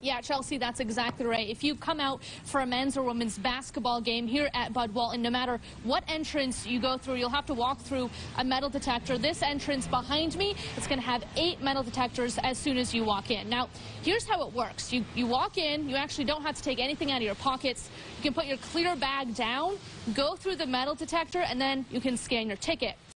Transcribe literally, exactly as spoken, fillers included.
Yeah, Chelsea, that's exactly right. If you come out for a men's or women's basketball game here at Bud Walton, no matter what entrance you go through, you'll have to walk through a metal detector. This entrance behind me, it's going to have eight metal detectors as soon as you walk in. Now, here's how it works. You, you walk in, you actually don't have to take anything out of your pockets. You can put your clear bag down, go through the metal detector, and then you can scan your ticket.